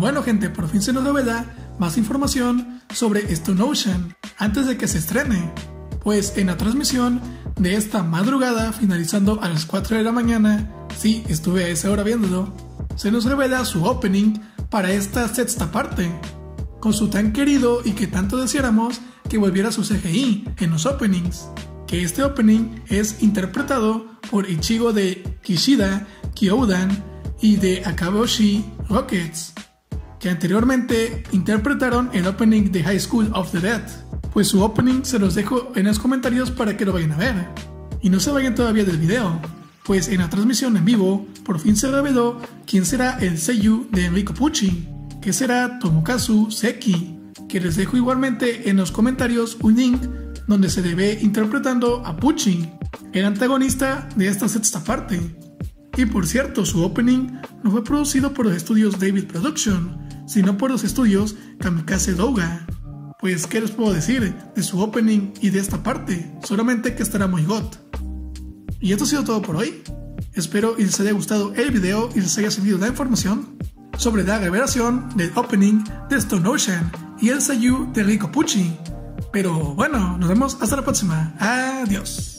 Bueno gente, por fin se nos revela más información sobre Stone Ocean antes de que se estrene. Pues en la transmisión de esta madrugada, finalizando a las 4 de la mañana, sí, estuve a esa hora viéndolo, se nos revela su opening para esta sexta parte, con su tan querido y que tanto deseáramos que volviera su CGI en los openings, que este opening es interpretado por Ichigo de Kishida Kyoudan y de Akaboshi Rockets, que anteriormente interpretaron el opening de High School of the Dead. Pues su opening se los dejo en los comentarios para que lo vayan a ver. Y no se vayan todavía del video, pues en la transmisión en vivo por fin se reveló quién será el seiyuu de Enrico Pucci, que será Tomokazu Seki, que les dejo igualmente en los comentarios un link donde se le ve interpretando a Pucci, el antagonista de esta sexta parte. Y por cierto, su opening no fue producido por los estudios David Production, sino por los estudios Kamikaze Douga. Pues qué les puedo decir de su opening y de esta parte, solamente que estará muy got. Y esto ha sido todo por hoy. Espero y les haya gustado el video y les haya servido la información sobre la revelación del opening de Stone Ocean y el seiyuu de Enrico Pucci. Pero bueno, nos vemos hasta la próxima. Adiós.